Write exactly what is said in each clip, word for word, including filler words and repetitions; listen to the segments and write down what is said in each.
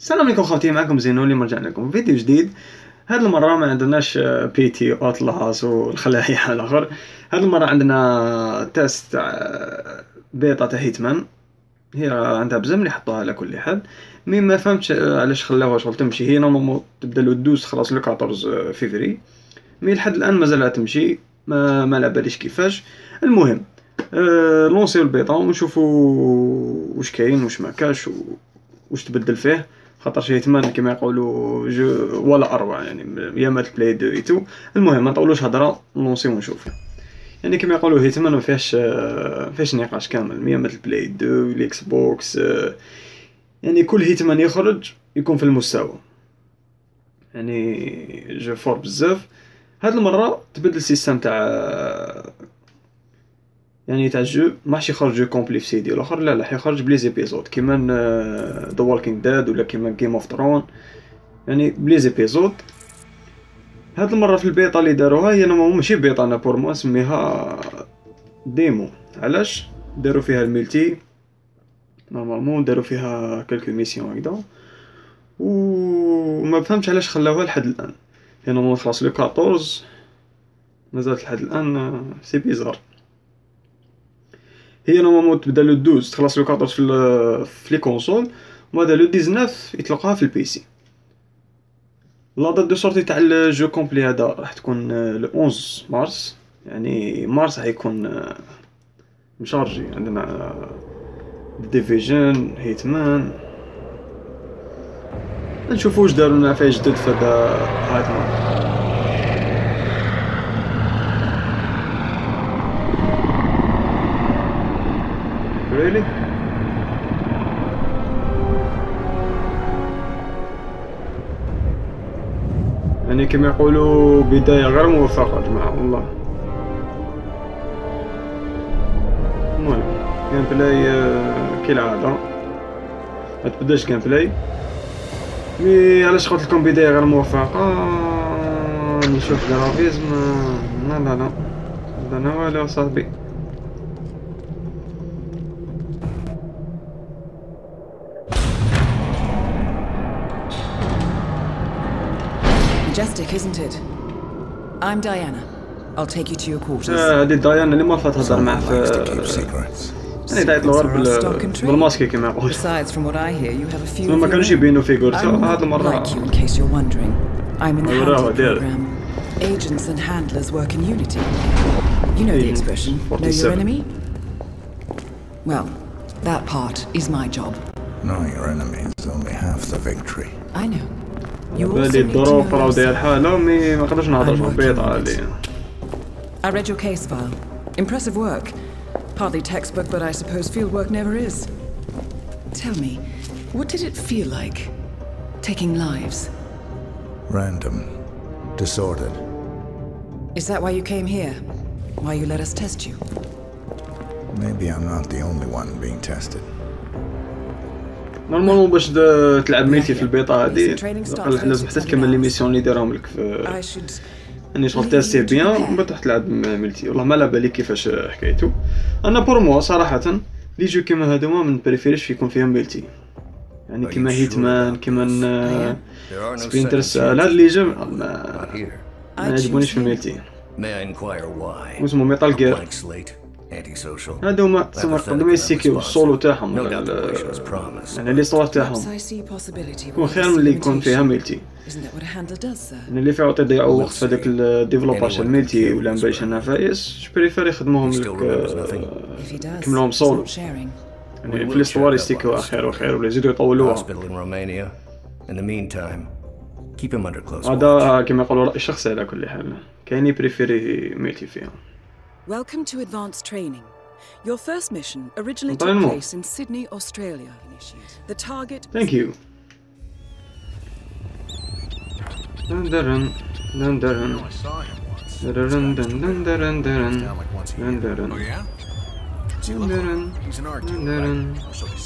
السلام عليكم خوتي، معكم زينولي، مرجع لكم فيديو جديد. هاد المره ما عندناش بيتي اوتلاس والخلايا على الاخر. هاد المره عندنا تيست تاع بيتا تاع هيتمان. هي عندها بزاف اللي حطوها على كل حال، مي ما فهمتش علاش خلاوها شغل تمشي. هي نورمالمون تبدا لو دوز خلاص لو أربعطاش فيفري، مي لحد الان مازالها تمشي، ما ما على باليش كيفاش. المهم أه لونسيو البيتا ونشوفوا واش كاين واش ما كاش واش تبدل فيه، خاطر شي هيتمان كما يقولوا جو ولا اروع يعني يا مات بلاي دو ايتو. المهم ما نطولوش هضره، نلونسيو ونشوف. يعني كما يقولوا هيتمان ما فيهاش فيهاش نقاش كامل، مية مات بلاي دو الاكس بوكس، يعني كل هيتمان يخرج يكون في المستوى، يعني جو فور بزاف. هاد المره تبدل السيستم تاع يعني تاع الجو، ماحش يخرج جو كومبلي في سيدي الاخر، لا لا حيخرج بلي زيبيزود كيما ذا والكينغ ديد ولا كيما جيم اوف ثرون، يعني بلي زيبيزود. هاد المره في البيطا اللي داروها هي نورمالمون ماشي بيطا، انا بور موا نسميها ديمو. علاش داروا فيها الملتي؟ نورمالمون داروا فيها كلكو ميسيون هكذا، وما فهمتش علاش خلاوها لحد الان. هي نورمالمون خلاص لو أربعطاش، مازالت لحد الان سي بيزار. هي نورمالمون تبدا لو دوز تخلص لو أربعطاش في في لي كونسول، وهذا لو تسعطاش يطلقها في البيسي. لا دات دو سورتي تاع الجو كومبلي هذا راح تكون لو أحد مارس، يعني مارس حيكون مشارجي. عندنا ديفيجن، هيتمان، نشوفوا واش داروا لنا فيه جدد في هذا هيتمان. Really? يعني كما يقولوا بداية غير موفقة يا جماعة والله. المهم جيم بلاي كالعادة ما تبداش جيم بلاي، مي علاش قلت لكم بداية غير موفقة؟ نشوف جرافيزم، لا لا لا لا انا والو صاحبي. Majestic, isn't it? I'm Diana. I'll take you to your quarters. هادي ديانا اللي ما فات هضر معاه في يعني دايت الغرب بالماسكي كما يقول. Besides, from what I hear, you have a few. ما كانوش يبينوا فيغورته هاد المرة. Like you, in case you're wondering, I'm in the Handler program. Agents and handlers work in unity. You know the expression, know your enemy? Well, that part is my job. Knowing your enemy is only half the victory. I know. You بالي الظروف راهو داير حالة، مي ما نقدرش نهضر في البيضة هادي. I read your case file. Impressive work. Hardly textbook, but I suppose field work never is. Tell me, what did it feel like, taking lives? Random. Disordered. Is that why you came here? Why you let us test you? Maybe I'm not the only one being tested. نورمالمون باش تلعب ميلتي في البيطا هادي لازم حتى تكمل لي ميسيون اللي دايرهم لك في اني شغل تيستيه بيان، ومن بعد تلعب ميلتي. والله ما على بالي كيفاش حكايته. انا بور موا صراحه لي جو كيما هادوما من بريفيريش يكون فيهم ميلتي، يعني كيما هيتمان كيما سبرينتر سال. هاد لي جو ما يعجبونيش في الميلتي. واسمو ميتال جير، هادو هما تسمى قدما يسيكيو السولو تاعهم، يعني لي صوات تاعهم يكون خير من اللي يكون فيها ميلتي. يعني اللي فيها يضيعوا وقت في هذاك الديفلوباج الميلتي ولا باش انا فايس، جبريفير يخدموهم لك كملوهم سولو، يعني في الاستوار يستيكوا خير وخير ولا يزيدوا يطولوها. هذا كما يقولوا رأي شخصي على كل حال، كاين يبريفيري ميلتي فيها. Welcome to advanced training. Your first mission originally took place in Sydney, Australia. The target. Thank you. Dun dun dun dun dun dun dun dun dun dun dun. Oh yeah? He's an artist.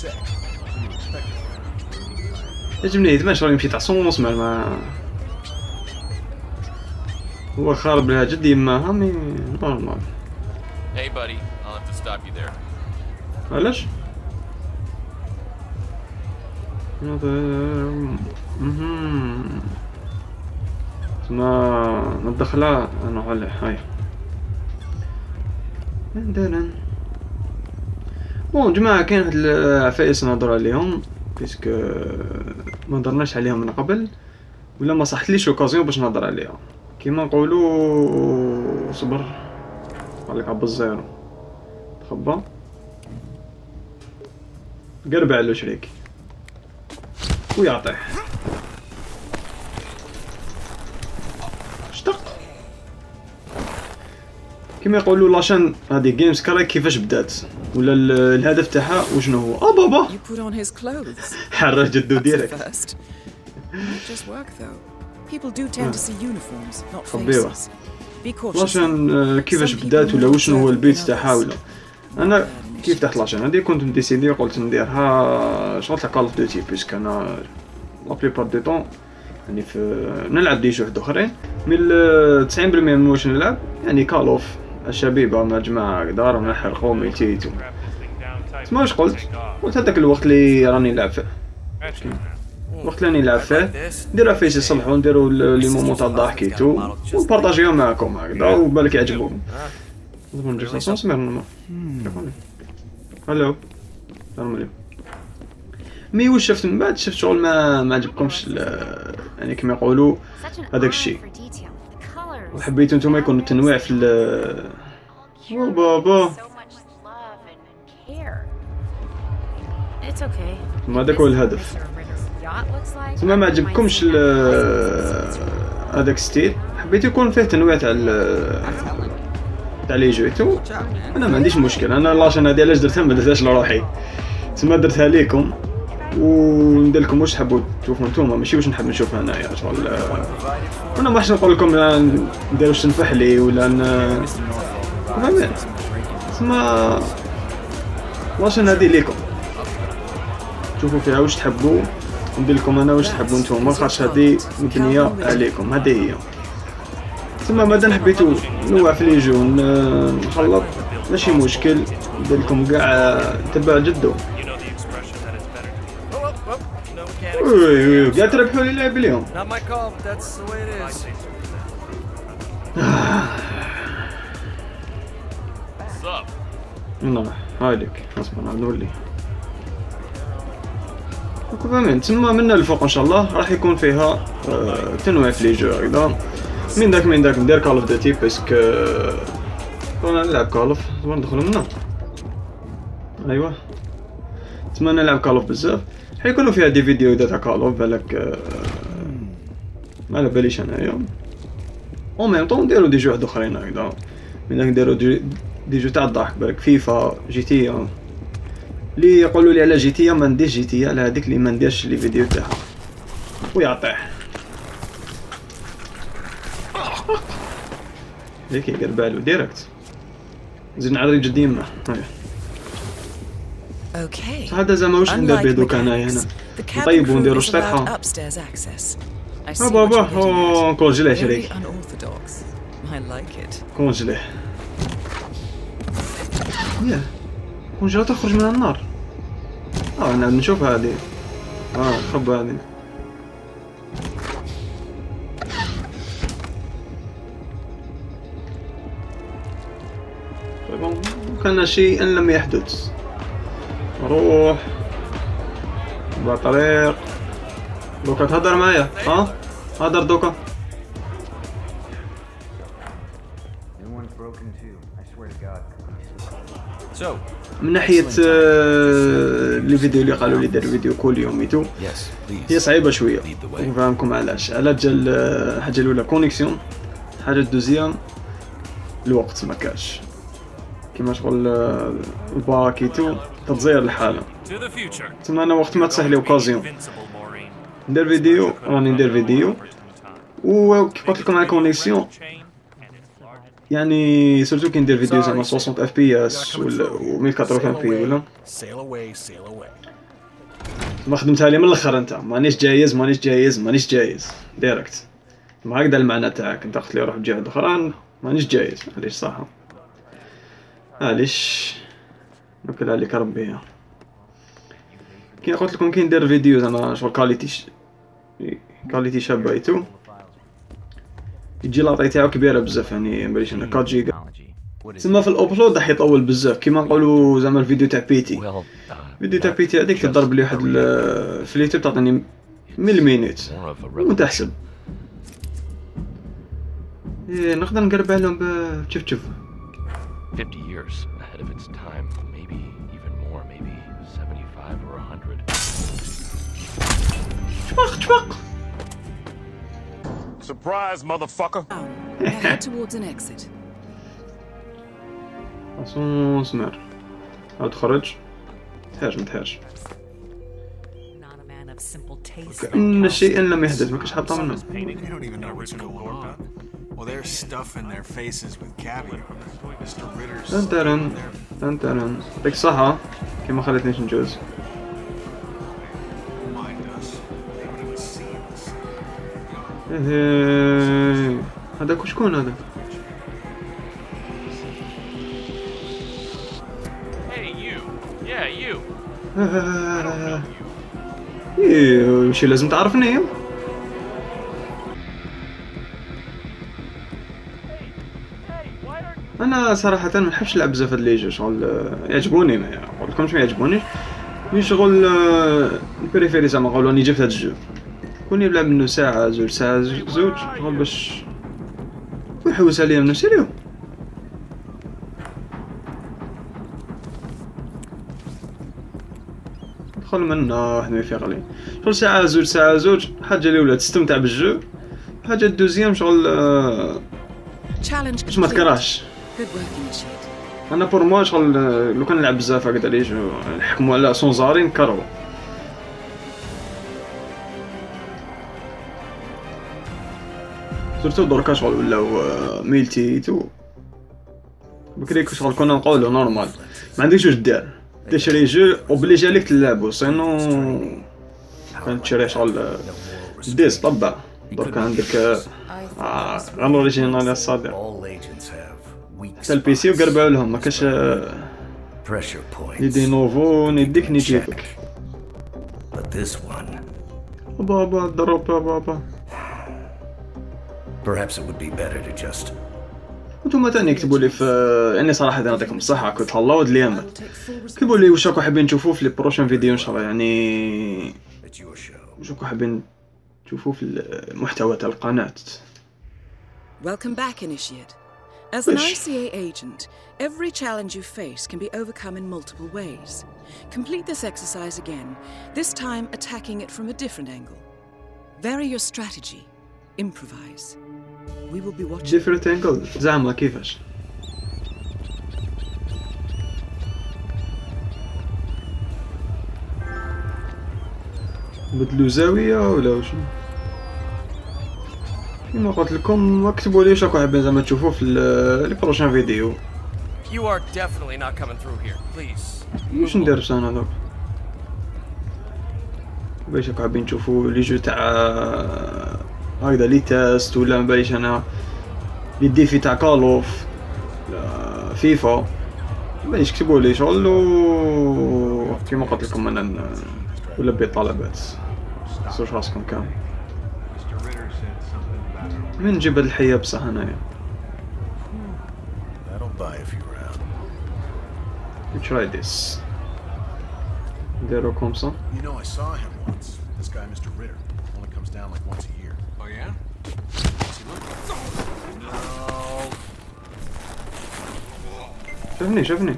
يعجبني هيتمان شغل يمشي تاع صونص ما هو خارب لها جد يماها، مي نورمال. Hey buddy, I'll have to stop you there. علاش؟ ما ندخلها انا على هاي بون جماعة. كاين هاد العفايس نهضر عليهم بيسك ما درناش عليهم من قبل ولا ما صحتليش اوكازيون باش نهضر عليها. كيما نقولوا صبر عليك عب الزيرو تخبى قربع له شريك ويعطيه اشتق. كما يقولوا لاشان هذه جيمز كاري كيفاش بدات ولا الهدف تاعها وشنو هو. اه بابا حرج جدو ديريكت. خبيبه لاشان كيفاش بدات ولا وشنو هو البيت تاعها. ولا انا كيف تحت لاشان هذه كنت مديسيدي قلت نديرها شغل تاع كول اوف ديوتي بيسك انا لا بليبار دو طون يعني في نلعب دي جوج اخرين من تسعين بالمية من واش نلعب يعني كال اوف الشبيبه مع جماعه هكذا نحرقو ميتيتو. تسمى واش قلت قلت هذاك الوقت اللي راني نلعب فيه الوقت اللي راني نلعب فيه نديرو فيس يصلحو نديرو لي مومون تاع ضحكيتو ونبارطاجيهم معاكم هكذا وبالك يعجبوكم. نضربو نجي سونسمير نورمال. هلو السلام عليكم. مي واش شفت من بعد شفت شغل ما ما عجبكمش يعني كما يقولوا هذاك الشيء وحبيتو نتوما يكون التنويع في ال او بابا ما هذاك هو الهدف. ثم ما عجبكمش هذاك ستيل حبيت يكون فيه تنويع تاع تاع لي جويتو. انا ما عنديش مشكل انا لاشين هذه علاش درتها ما درتهاش لروحي تما درتها ليكم وندير لكم واش تحبوا تشوفوا نتوما ماشي واش نحب نشوفها انايا شغل. انا ما حش نقول لكم ندير واش تنفح لي ولا ن فهمت تما لاشين هذه ليكم شوفوا فيها واش تحبوا وندير لكم انا واش تحبوا نتوما خاطر هذه مبنيه عليكم. هذه هي ثم مادام حبيتو نوع في لي جو نخلط ماشي مشكل ندير لكم كاع تبع جدو. وي وي قاعد تربحوا لي لعب اليوم. نعم هايلك اصبر نولي فهمت. تما منا الفوق ان شاء الله راح يكون فيها آه تنويع في لي جو هكذا من داك من داك ندير كول اوف ديوتي باسكو انا نلعب كول اوف ندخلوا منا. ايوا تما نلعب كول اوف بزاف حيكونوا فيها دي فيديو تاع كول اوف بالك آه ما على باليش انايا او ميم طون نديرو دي جو واحد اخرين هكذا من داك نديرو دي, دي جو تاع الضحك بالك فيفا جي تي اللي يقولوا لي على جي تي ما نديرش جي تي على هذيك اللي ما نديرش لي فيديو تاعها ويعطيح هيك يقرب بالو ديريكت زين نعري جدي يمه. اوكي هذا زعما واش ندير به دوكا انايا هنا نطيبو ونديرو شطيحه. ها بابا او كونجليه شريك كونجليه ياه كونجليه تخرج من النار. اه انا نشوف هذه اه خب هذه كان شيئا لم يحدث. روح بطريق دوكا تهدر معايا ها هدر دوكا. من ناحية لي فيديو اللي قالوا لي دير فيديو كل يوم ميتو هي صعيبة شوية نفهمكم علاش. على جال الحاجة الأولى كونيكسيون الحاجة الدوزيام الوقت ما كاش كيما شغل الباكيتو تتزير الحالة. تما انا وقت ما تسهلي اوكازيون ندير فيديو راني ندير فيديو وكيف قلت لكم على كونيكسيون يعني سورتو كي ندير فيديو زعما ستين اف بي اس ولا مية وثمانين بي ولا ما خدمتها لي من الاخر. انت مانيش جايز مانيش جايز مانيش جايز ديريكت ما هكذا المعنى تاعك. انت قلت لي روح بجهه اخرى مانيش جايز معليش صح معليش نوكل عليك ربي. كي قلت لكم كي ندير فيديو زعما شغل كاليتي ش... كاليتي شابه ايتو يجي لاطي تاعو كبيره بزاف يعني مباليش انا أربعة جيجا تسمى في الابلود راح يطول بزاف كيما نقولوا زعما الفيديو تاع بيتي الفيديو تاع بيتي هذيك تضرب لي واحد في اليوتيوب تعطيني مية مينوت متحسب إيه نقدر نقرب عليهم شوف شوف fifty years ahead of its time, maybe even more, maybe seventy-five or one hundred. شبق شبق Surprise, motherfucker! Head towards an exit. اسانسمير عاد خرج تحاج متحاج كأن شيئا لم يحدث ما كاش حاطه منه You don't even know what's going on. Well, they're stuffing their faces with caviar. Mister Ritter's تنترن تنترن يعطيك الصحة كيما خليتنيش نجوز mind us. They don't even see us. ايه هذاك وشكون هذا Hey, you. Yeah, you. ايه وشي لازم تعرفني انا صراحه ما نحبش نلعب بزاف هاد لي جو شغل يعجبوني ما نقولكمش ما يعجبونيش مي شغل البريفيري زعما نقولوا راني جبت هاد الجو كوني نلعب منو ساعه زوج ساعه زوج شغل باش يحوس عليا منو سيريو دخل منا واحد ما يفيق لي شغل ساعه زوج ساعه زوج حاجه اللي ولات تستمتع بالجو حاجه الدوزيام شغل باش ما تكرهش انا بور موا شغل لو كان نلعب بزاف هكذا لي جو نحكموا على سونزاري نكرهو سورتو دركا شغل ولاو ميلتي تو بكري شغل كنا نقولوا نورمال ما عندكش واش دير تشري جو اوبليجي عليك تلعبو سينو كان تشري شغل ديس طبع دركا عندك اه غير اوريجينال الصادق حتى البيسي وقربوا لهم ما كاش يدي نوفو نديك نجيبك بابا ضرب بابا Perhaps it would be better to just انتوما تاني كتبوا لي في يعني صراحه نعطيكم الصحه كنت هلاو هاد اليامات كتبوا لي واش راكم حابين تشوفوا في لي بروشين فيديو ان شاء الله يعني واش راكم حابين تشوفوا في المحتوى تاع القناه Welcome back, Initiate. As an I C A agent, every challenge you face can be overcome in multiple ways. Complete this exercise again, this time attacking it from a different angle. Vary your strategy. Improvise. We will be watching. Different angle. زعما كيفاش؟ بدلو زاوية ولا واش؟ كيما قلت لكم اكتبوا لي واش راكم حابين زعما تشوفوا في لي بروشين فيديو. You are definitely not coming through here, please. واش ندير انا دوك؟ باش راكم حابين تشوفوا لي جو تاع هكذا لي تيست ولا مباليش انا لي ديفي تاع كالوف لا فيفا مباليش كتبوا لي شغل و كيما قلت لكم انا ولا بطلبات سوش راسكم كامل من نجيب هاد الحية بصح هنايا You try this. نديرو كومسا. You know, I saw him once. This guy, Mister Ritter, only comes down like once a year. Oh yeah? What's he look like? No. شافني شافني.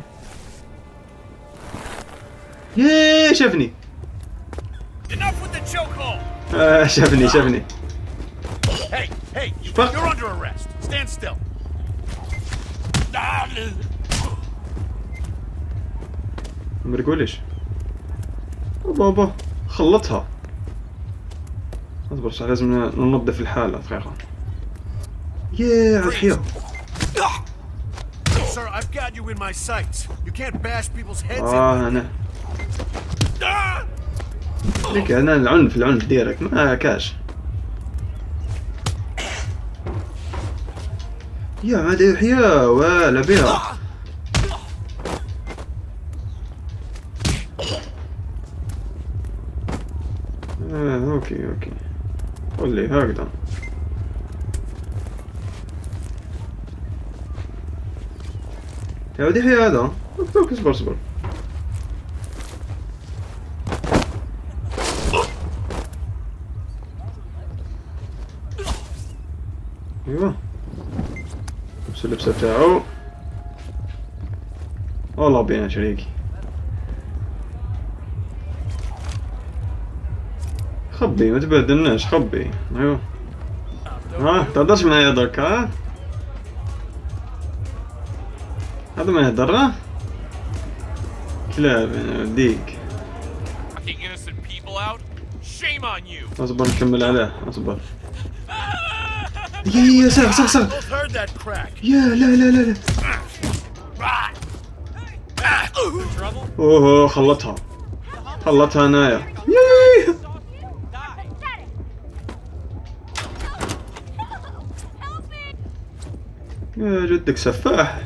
ياه شافني. Enough with the chokehold. آه شافني شافني. Hey, hey, you're under arrest. Stand still. مرقوليش. بابا خلطها. اصبر صح لازم ننظف الحالة دقيقة. ياه عالحياة. Sir, I've got you in my sights. You can't bash people's heads in. اه انا. ليك انا العنف العنف ديرك ما كاش. يا مادي حياة ولا بيها. اه اوكي اوكي قول لي هكذا. يا ودي هي هذا اوكي اصبر اصبر. ايوه لبس اللبسة تاعو. والله بينا شريكي. خبي ما تبهدلناش خبي. ايوه ها تهدرش معايا درك ها. هذا ما يهدر ها كلاب ديك. اصبر نكمل عليه اصبر. يا يا ساق ساق ساق يا لا لا لا لا. اوه خلطها خلطها انايا. يا جدك سفاح.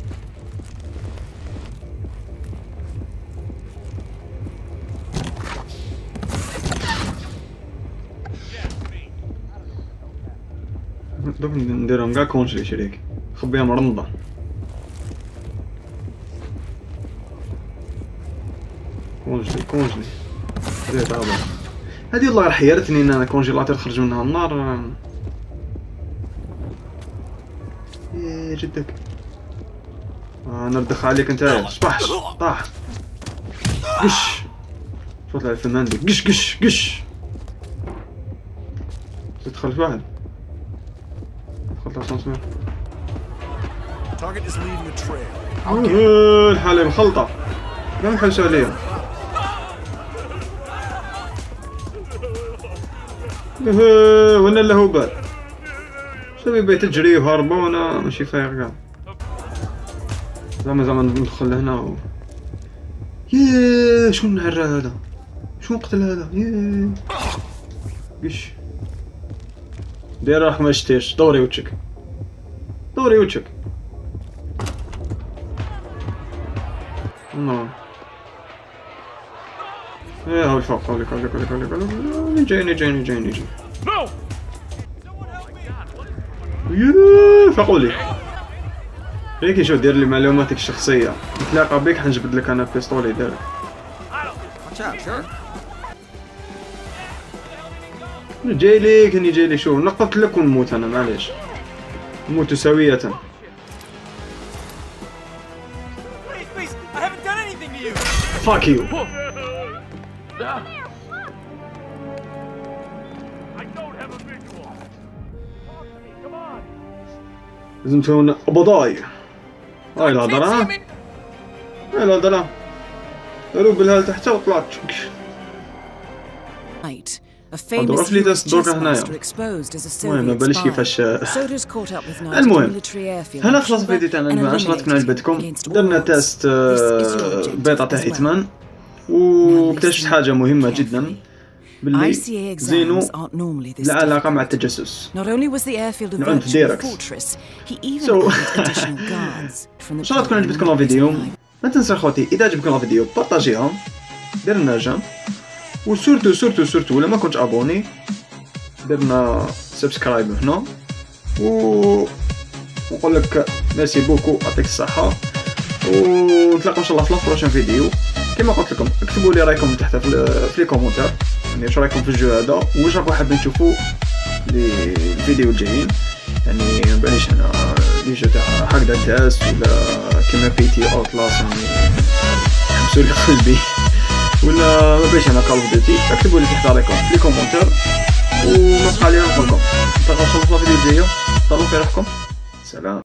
دوك نديرهم كاع كونجلي شريك خبيها مرنضة. كونجلي كونجلي زيد هذا هادي والله راح حيرتني ان انا كونجيلاتور خرج منها النار. يا جدك آه نردخ عليك انت صباحش طاح قش صوت على الفنان دي قش قش قش. تدخل في واحد دخلت الاسانسير. الحالة مخلطة ما نحوسوا عليهم. وين اللهوبات سوي بيت تجري وهاربة وانا ماشي فايق كاع. زعما زعما ندخل لهنا و... ياه شكون العرا هذا شكون قتل هذا. ياه قش دير راك ما شتيش دوري وجهك دوري وجهك. نو ايه هاو الفوق هاوليك هاوليك هاوليك هاوليك هاوليك جايني جايني جايني جايني. ياه فقولي هيك شو دير لي معلوماتك الشخصية نتلاقى بك حنجبد لك انا بيستولي ديرك. جاي ليك اني جاي لي شو نقتل لك ونموت انا معليش نموت سوية. فاك يو. لازم تكون بضاي. هاي الهضرة ها هاي الهضرة روب لها لتحت وطلعت. ضرب لي تاس دوكا هنايا. المهم ما باليش كيفاش. المهم هنا خلاص الفيديو تاعنا اليوم. ان شاء الله تكون عجبتكم. درنا تيست بيتا تاع هيتمان واكتشفت حاجة مهمة جدا باللي زينو لا علاقة مع التجسس. العنف ديركت. سو ان شاء الله تكون عجبتكم الفيديو. ما تنسى خوتي اذا عجبكم الفيديو بارطاجيها دير لنا جيم وسورتو سورتو سورتو ولا ما كنتش ابوني درنا سبسكرايب هنا و نقول لك ميرسي بوكو يعطيك الصحة ونتلاقاو ان شاء الله في البروشين فيديو. كما قلت لكم اكتبوا لي رايكم تحت في لي كومونتير يعني واش رايكم في الجو هذا واش راكم حابين تشوفوا الفيديو الجايين. يعني ما باليش انا لي جو تاع هكذا تاس ولا كيما بيتي اوتلاس يعني حبسوا لي قلبي ولا ما باليش انا كول اوف ديوتي. اكتبوا لي تحت رايكم في لي كومونتير وما بقى لي نقول لكم نتلاقاو ان شاء الله في الفيديو الجاي. طلعوا في روحكم سلام.